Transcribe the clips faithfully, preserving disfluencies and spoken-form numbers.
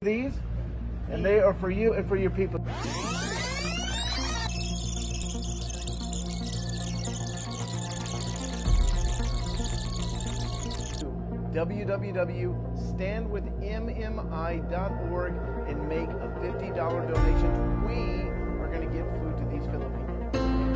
These, and they are for you and for your people. w w w dot stand with m m i dot org and make a fifty dollar donation. We are going to give food to these Filipinos.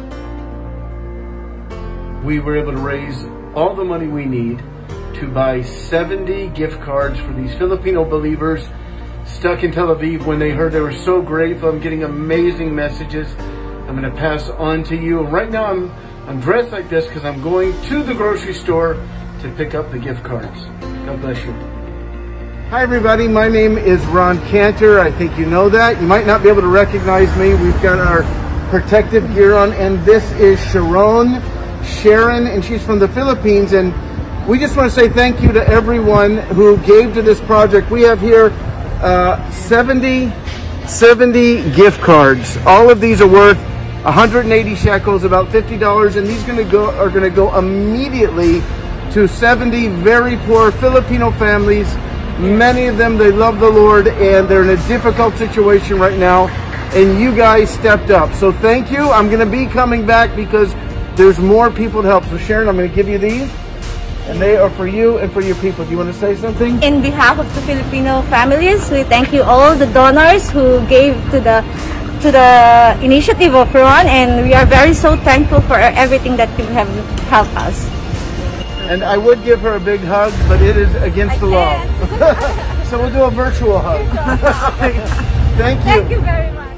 We were able to raise all the money we need to buy seventy gift cards for these Filipino believers stuck in Tel Aviv. When they heard, they were so grateful. I'm getting amazing messages I'm going to pass on to you. Right now I'm, I'm dressed like this because I'm going to the grocery store to pick up the gift cards. God bless you. Hi everybody, my name is Ron Cantor. I think you know that. You might not be able to recognize me. We've got our protective gear on, and this is Sharon, Sharon, and she's from the Philippines. And we just want to say thank you to everyone who gave to this project. We have here uh, seventy, seventy gift cards. All of these are worth one hundred eighty shekels, about fifty dollars, and these gonna go are going to go immediately to seventy very poor Filipino families. Many of them, they love the Lord and they're in a difficult situation right now, and you guys stepped up. So thank you. I'm going to be coming back because there's more people to help. So Sharon, I'm going to give you these, and they are for you and for your people. Do you want to say something? In behalf of the Filipino families, we thank you all the donors who gave to the to the initiative of Ron, and we are very so thankful for everything that you have helped us. And I would give her a big hug, but it is against I the law. can't. So we'll do a virtual hug. Thank you. Thank you very much.